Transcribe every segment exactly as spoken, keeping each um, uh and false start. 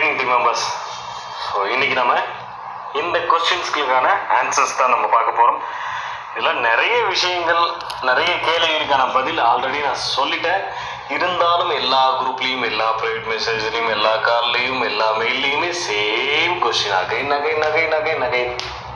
Evening team members. So இன்றைக்கி நம்ம இந்த கொஸ்டின்ஸ்களுக்கான ஆன்சர்ஸ் தான் நம்ம பார்க்க போகிறோம். இதில் நிறைய விஷயங்கள், நிறைய கேள்விகளுக்கான பதில் ஆல்ரெடி நான் சொல்லிட்டேன். இருந்தாலும் எல்லா குரூப்லேயும், எல்லா ப்ரைவேட் மெசேஜ்லேயும், எல்லா கால்லையும், எல்லா மெயில்லையுமே சேம் கொஸ்டின் நகை நகை நகை நகை நகை.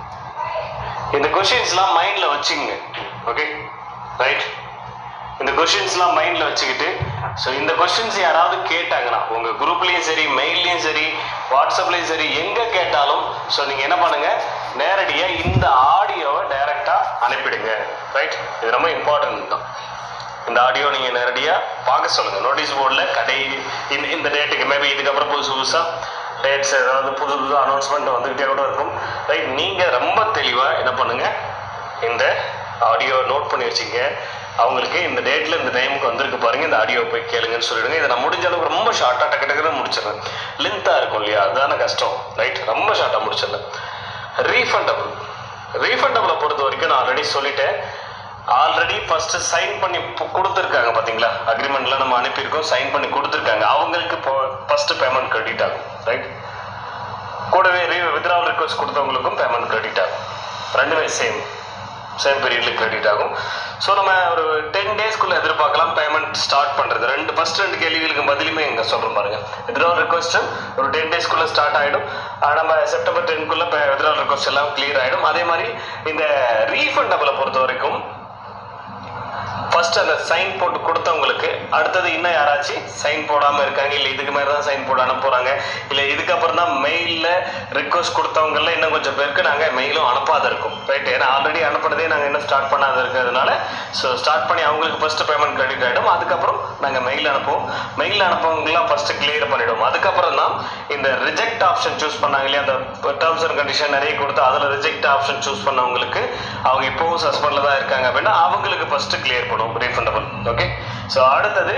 இந்த கொஸ்டின்ஸ்லாம் மைண்டில் வச்சுங்க. Okay right. இந்த கொஸ்டின்ஸ்லாம் மைண்டில் வச்சுக்கிட்டு, ஸோ இந்த கொஸ்டின்ஸ் யாராவது கேட்டாங்கன்னா உங்கள் குரூப்லேயும் சரி, மெயில்லையும் சரி, வாட்ஸ்அப்லேயும் சரி, எங்கே கேட்டாலும் ஸோ நீங்கள் என்ன பண்ணுங்கள், நேரடியாக இந்த ஆடியோவை டைரெக்டாக அனுப்பிடுங்க. ரைட். இது ரொம்ப இம்பார்ட்டன்ட் தான். இந்த ஆடியோ நீங்கள் நேரடியாக பார்க்க சொல்லுங்கள். நோட்டீஸ் போர்டில் கடை இந்த இந்த டேட்டுக்கு மேபி இதுக்கப்புறம் புதுசு புதுசாக டேட்ஸ் ஏதாவது புது புது அனௌன்ஸ்மெண்ட் வந்துக்கிட்டே கூட இருக்கும். ரைட். நீங்கள் ரொம்ப தெளிவாக என்ன பண்ணுங்கள், இந்த ஆடியோ நோட் பண்ணி வச்சுங்க. அவங்களுக்கு இந்த டேட்டில் இந்த டைமுக்கு வந்திருக்கு பாருங்கள், இந்த ஆடியோ போய் கேளுங்கன்னு சொல்லிவிடுங்க. இதை நான் முடிஞ்ச அளவுக்கு ரொம்ப ஷார்ட்டாக டக்கு டக்குன்னு முடிச்சிடுறேன். லென்த்தாக இருக்கும் இல்லையா, அதுதானே கஷ்டம். ரைட். ரொம்ப ஷார்ட்டாக முடிச்சிடல. ரீஃபண்டபிள் ரீஃபண்டபிளை பொறுத்த வரைக்கும் நான் ஆல்ரெடி சொல்லிட்டேன். ஆல்ரெடி ஃபஸ்ட்டு சைன் பண்ணி கொடுத்துருக்காங்க பார்த்தீங்களா, அக்ரிமெண்ட்லாம் நம்ம அனுப்பியிருக்கோம், சைன் பண்ணி கொடுத்துருக்காங்க. அவங்களுக்கு இப்போ ஃபஸ்ட்டு பேமெண்ட் கிரெடிட் ஆகும். ரைட். கூடவே ரீ வித்ட்ராவல் ரிக்வெஸ்ட் கொடுத்தவங்களுக்கும் பேமெண்ட் கிரெடிட் ஆகும். ரெண்டுமே சேம் சேம் பீரியடில் கிரெடிட் ஆகும். ஸோ நம்ம ஒரு டென் டேஸ்க்குள்ளே எதிர்பார்க்கலாம் பேமெண்ட் ஸ்டார்ட் பண்ணுறது. ரெண்டு ஃபஸ்ட் ரெண்டு கேள்விகளுக்கு பதிலுமே இங்கே சொல்கிறோம் பாருங்கள். வித்ட்ராவல் ரிக்வெஸ்ட் ஒரு டென் டேஸ்க்குள்ளே ஸ்டார்ட் ஆகிடும். நம்ம செப்டம்பர் டென்க்குள்ளே வித்ட்ராவல் ரிக்வெஸ்ட் எல்லாம் கிளியர் ஆகிடும். அதே மாதிரி இந்த ரீஃபண்டபிளை பொறுத்த வரைக்கும் ஃபர்ஸ்ட் அந்த சைன் போட்டு கொடுத்தவங்களுக்கு அடுத்தது இன்னும் யாராச்சும் சைன் போடாமல் இருக்காங்க, இல்லை இதுக்கு மாதிரி தான் சைன் போட அனுப்புகிறாங்க, இல்லை இதுக்கப்புறம் தான் மெயிலில் ரிக்வஸ்ட் கொடுத்தவங்கள இன்னும் கொஞ்சம் பேருக்கு நாங்கள் மெயிலும் அனுப்பாத இருக்கும். ரைட். ஏன்னா ஆல்ரெடி அனுப்புறதே நாங்கள் இன்னும் ஸ்டார்ட் பண்ணாத இருக்கிறதுனால ஸோ ஸ்டார்ட் பண்ணி அவங்களுக்கு ஃபஸ்ட்டு பேமெண்ட் கிரெடிட் ஆகிடும். அதுக்கப்புறம் நாங்கள் மெயில் அனுப்புவோம். மெயில் அனுப்பவங்களாம் ஃபஸ்ட்டு கிளியர் பண்ணிவிடுவோம். அதுக்கப்புறம் தான் இந்த ரிஜெக்ட் ஆப்ஷன் சூஸ் பண்ணாங்க இல்லையா, அந்த டேர்ம்ஸ் அண்ட் கண்டிஷன் நிறைய கொடுத்து அதில் ரிஜெக்ட் ஆப்ஷன் சூஸ் பண்ணவங்களுக்கு அவங்க இப்போவும் சஸ்பெண்டில் தான் இருக்காங்க அப்படின்னா அவங்களுக்கு ஃபஸ்ட்டு கிளியர் பண்ணுவோம் ரீஃபண்டபிள். ஓகே. ஸோ அடுத்தது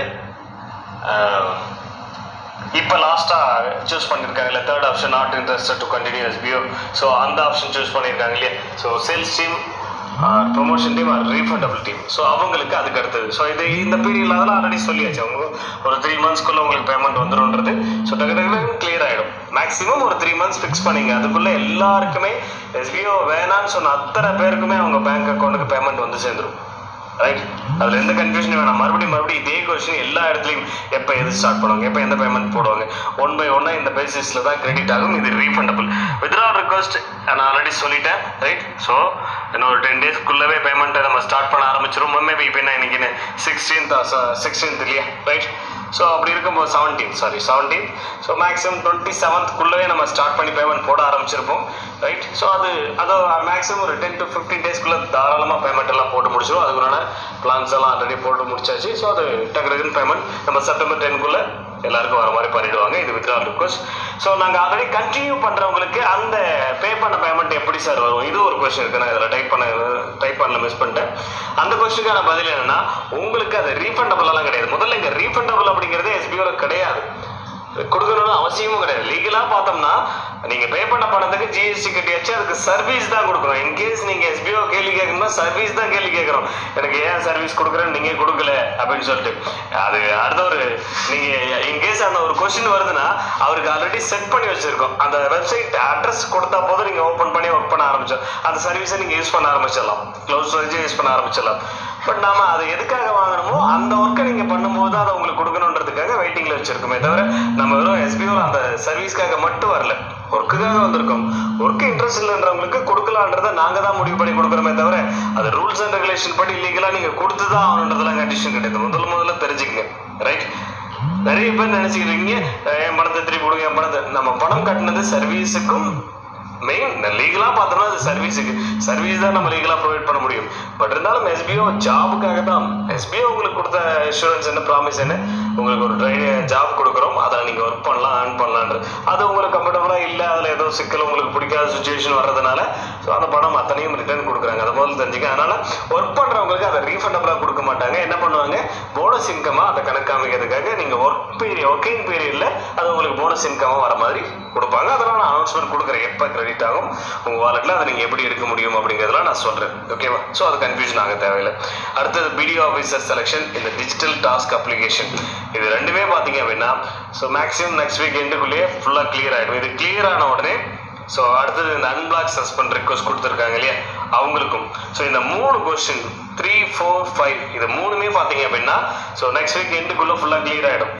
இப்போ லாஸ்ட்டாக சூஸ் பண்ணியிருக்காங்க இல்லை, third option not interested to continue SPO. So அந்த ஆப்ஷன் சூஸ் பண்ணியிருக்காங்க இல்லையா. So sales team, promotion team, refundable team. So அவங்களுக்கு அதுக்கு அடுத்தது. ஸோ இது இந்த பீரியடில் அதெல்லாம் ஆல்ரெடி சொல்லியாச்சு. அவங்க ஒரு த்ரீ மந்த்ஸ்க்குள்ளே உங்களுக்கு பேமெண்ட் வந்துடும்ன்றது. ஸோ டக்கு டக்கு கிளியர் ஆகிடும். மேக்ஸிமம் ஒரு த்ரீ மந்த்ஸ் ஃபிக்ஸ் பண்ணிங்க. அதுக்குள்ளே எல்லாருக்குமே எஸ்பிஓ வேணான்னு சொன்ன அத்தனை பேருக்குமே அவங்க பேங்க் அக்கௌண்ட்டுக்கு பேமெண்ட் வந்து சேர்ந்துடும். ரைட். அதில் எந்த கன்ஃபியூஷனும் வேணாம். மறுபடியும் மறுபடியும் இதே கொஸ்டின் எல்லா இடத்துலையும் எப்போ எது ஸ்டார்ட் பண்ணுவாங்க, எப்போ எந்த பேமெண்ட் போடுவாங்க, ஒன் பை ஒன்னாக இந்த பேசிஸில் தான் கிரெடிட் ஆகும். இது ரீஃபண்டபிள். வித்ட்ராவல் ரிக்வெஸ்ட் நான் ஆல்ரெடி சொல்லிட்டேன். ரைட். ஸோ இன்னும் ஒரு டென் டேஸ்க்குள்ளவே பேமெண்ட்டை நம்ம ஸ்டார்ட் பண்ண ஆரம்பிச்சிடும். மேபி இப்போ என்ன இன்னைக்கு சிக்ஸ்டீன்த் சிக்ஸ்டீன்த் இல்லையா. ரைட். ஸோ அப்படி இருக்கும்போது seventeen sorry seventeen so maximum twenty செவன்த்க்குள்ளவே நம்ம ஸ்டார்ட் பண்ணி பேமெண்ட் போட ஆரம்பிச்சிருப்போம். ரைட். ஸோ அது அது மேக்ஸிமம் ஒரு டென் டு ஃபிஃப்டீன் டேஸ்க்குள்ளே தாராளமாக பேமெண்ட் எல்லாம் போட்டு முடிச்சிடும். அதுக்குள்ளான பிளான்ஸ் எல்லாம் ஆல்ரெடி போட்டு முடிச்சாச்சு. ஸோ அது டக்கு டக்குன்னு பேமெண்ட் நம்ம செப்டம்பர் டென்க்குள்ளே எல்லாருக்கும் வர மாதிரி பண்ணிவிடுவாங்க. இது வித்ட்ராவல் ரிக்வெஸ்ட். ஸோ நாங்கள் ஆல்ரெடி கண்டினியூ பண்ணுறவங்களுக்கு அந்த பே பண்ண பேமெண்ட் எப்படி சார் வரும், இது ஒரு கொஸ்டின் இருக்குது. நான் இதில் டைப் பண்ண டைப் பண்ணல மிஸ் பண்ணிட்டேன். அந்த கொஸ்டினுக்கான பதில் என்னென்னா, உங்களுக்கு அது ரீஃபண்டபிளெல்லாம் கிடையாது. முதல்ல இங்கே ரீஃபண்டபிள் அப்படிங்கிறது எஸ்பிஓவில் கிடையாது, கொடுக்கணும்னு அவசியமும் கிடையாது. லீகலாக பார்த்தோம்னா நீங்கள் பே பண்ண பணத்துக்கு ஜிஎஸ்டி கட்டியாச்சு, அதுக்கு சர்வீஸ் தான் கொடுக்குறோம். இன்கேஸ் நீங்கள் எஸ்பிஓ கேள்வி கேட்கணும்னா சர்வீஸ் தான் கேள்வி கேட்குறோம். எனக்கு ஏன் சர்வீஸ் கொடுக்குறேன்னு நீங்கள் கொடுக்கல அப்படின்னு சொல்லிட்டு அது அடுத்த ஒரு நீங்கள் இன்கேஸ் அந்த ஒரு கொஸ்டின் வருதுன்னா அவருக்கு ஆல்ரெடி செட் பண்ணி வச்சுருக்கோம். அந்த வெப்சைட் அட்ரஸ் கொடுத்தா போதும் நீங்கள் ஓப்பன் பண்ணி ஒர்க் பண்ண ஆரம்பிச்சோம். அந்த சர்வீஸை நீங்கள் யூஸ் பண்ண ஆரம்பிச்சிடலாம், க்ளவுட் ஸ்டோரேஜை யூஸ் பண்ண ஆரம்பிச்சிடலாம். பட் நாம அதை எதுக்காக வாங்கணுமோ அந்த ஒர்க்கை நீங்கள் பண்ணும்போது அதை உங்களுக்கு கொடுக்கணுன்றதுக்காக வெயிட்டிங்கில் வச்சுருக்கோமே தவிர நம்ம வெறும் எஸ்பிஓவில் அந்த சர்வீஸ்க்காக மட்டும் வரல, ஒர்க்குக்காக வந்திருக்கோம். ஒர்க்கு இன்ட்ரெஸ்ட் இல்லைன்றவங்களுக்கு கொடுக்கலான்றதை நாங்கள் தான் முடிவு பண்ணி கொடுக்குறோமே தவிர அது ரூல்ஸ் அண்ட் ரெகுலேஷன் படி இல்லீகலாக நீங்கள் கொடுத்து தான் ஆகணுன்றதுலாம் கண்டிஷன் கிடையாது. முதல்ல முதல்ல தெரிஞ்சுக்கங்க. ரைட். நிறைய பேர் நினச்சிக்கிறீங்க என் பணத்தை திருப்பி கொடுங்க, என் பணத்தை. நம்ம பணம் கட்டினது சர்வீஸுக்கும் மெயின் லீகலாக பார்த்தோம்னா அது சர்வீஸுக்கு சர்வீஸ் தான் நம்ம லீகலாக ப்ரொவைட் பண்ண முடியும். பட் இருந்தாலும் எஸ்பிஓ ஜாபுக்காக தான். எஸ்பிஓ உங்களுக்கு கொடுத்த இன்சூரன்ஸ் என்ன, ப்ராமிஸ் என்ன, உங்களுக்கு ஒரு ட்ரை ஜாப் கொடுக்குறோம், அதில் நீங்கள் ஒர்க் பண்ணலாம், ஏர்ன் பண்ணலான்றது. அது உங்களுக்கு கம்ஃபர்டபுளாக இல்லை, அதில் ஏதோ சிக்கல் உங்களுக்கு பிடிக்காத சுச்சுவேஷன் வர்றதுனால ஸோ அந்த பணம் அத்தனையும் ரிட்டர்ன் கொடுக்குறாங்க. அதை முதல்ல தெரிஞ்சுக்க. அதனால் ஒர்க் பண்ணுறவங்களுக்கு அதை ரீஃபண்டபுளாக கொடுக்க மாட்டாங்க. என்ன பண்ணுவாங்க, போனஸ் இன்கமாக அதை கணக்கு காமிக்கிறதுக்காக நீங்கள் ஒர்க் பீரியட் ஒர்க்கிங் பீரியடில் அது உங்களுக்கு போனஸ் இன்கமாக வர மாதிரி கொடுப்பாங்க. அதெல்லாம் நான் அனௌன்ஸ்மெண்ட் கொடுக்குறேன் எப்போ கிரெடிட் ஆகும் உங்கள் வாலெட்டில், அதை நீங்கள் எப்படி எடுக்க முடியும் அப்படிங்கிறதெல்லாம் நான் சொல்கிறேன். ஓகேவா? ஸோ அது கன்ஃபியூஷன் ஆக தேவையில்லை. அடுத்தது பிடிஓ ஆஃபீஸர் செலெக்ஷன், இந்த டிஜிட்டல் டாஸ்க் அப்ளிகேஷன், இது ரெண்டுமே பார்த்தீங்க அப்படின்னா ஸோ மேக்ஸிமம் நெக்ஸ்ட் வீக் எண்டுக்குள்ளேயே ஃபுல்லாக கிளியர் ஆகிடும். இது கிளியர் ஆன உடனே ஸோ அடுத்தது இந்த அன்பிளாக் சஸ்பெண்ட் ரிக்வஸ்ட் கொடுத்துருக்காங்க இல்லையா அவங்களுக்கும். ஸோ இந்த மூணு கொஸ்டின் த்ரீ ஃபோர் ஃபைவ் இது மூணுமே பார்த்தீங்க அப்படின்னா ஸோ நெக்ஸ்ட் வீக் எண்டுக்குள்ளே ஃபுல்லாக கிளியர் ஆகிடும்.